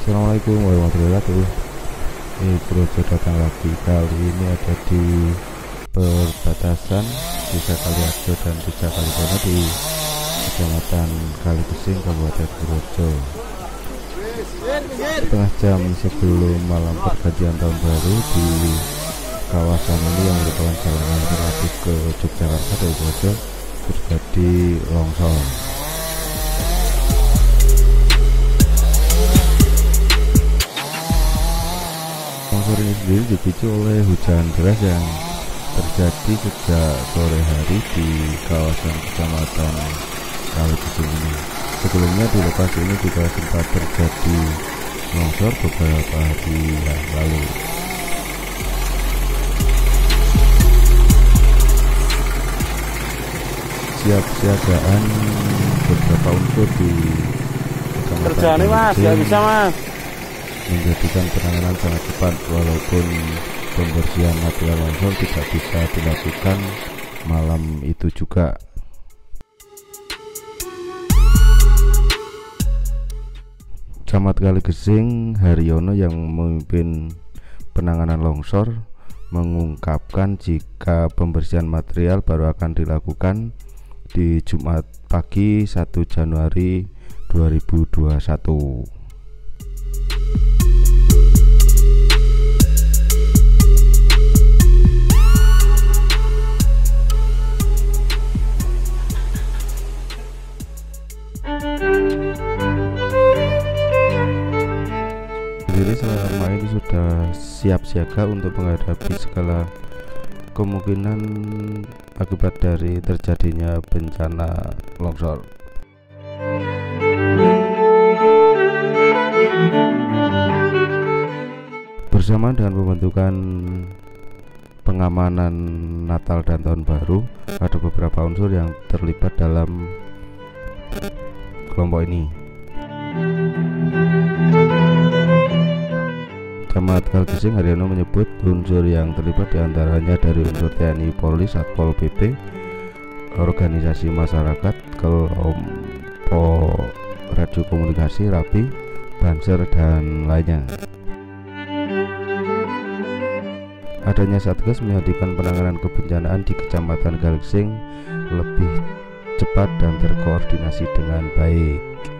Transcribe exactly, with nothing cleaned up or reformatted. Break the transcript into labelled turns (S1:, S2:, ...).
S1: Assalamualaikum warahmatullahi wabarakatuh. Ini Projo datang lagi. Kali ini ada di perbatasan Desa Kaliarjo dan Desa Kalibono di Kecamatan Kaligesing, Kabupaten Projo. Setengah jam sebelum malam pergantian tahun baru di kawasan ini yang merupakan jalan alternatif ke Yogyakarta dari Projo terjadi longsor. Longsor ini sendiri dipicu oleh hujan deras yang terjadi sejak sore hari di kawasan Kecamatan Kaligesing ini. Sebelumnya di lokasi ini juga sempat terjadi longsor beberapa hari yang lalu. Siap-siagaan beberapa unsur di
S2: kerjaan ini mas, nggak bisa mas,
S1: menjadikan penanganan sangat cepat walaupun pembersihan material longsor tidak bisa dilakukan malam itu juga. Camat Kaligesing Haryono yang memimpin penanganan longsor mengungkapkan jika pembersihan material baru akan dilakukan di Jumat pagi satu Januari dua ribu dua puluh satu. Jadi selama ini sudah siap siaga untuk menghadapi segala kemungkinan akibat dari terjadinya bencana longsor. Bersama dengan pembentukan pengamanan Natal dan Tahun Baru, ada beberapa unsur yang terlibat dalam kelompok ini. Camat Kaligesing Haryono menyebut unsur yang terlibat diantaranya dari unsur T N I, Polri, Satpol P P, organisasi masyarakat, kelompok radio komunikasi, Rapi, Banser, dan lainnya. Adanya Satgas menjadikan penanganan kebencanaan di Kecamatan Kaligesing lebih cepat dan terkoordinasi dengan baik.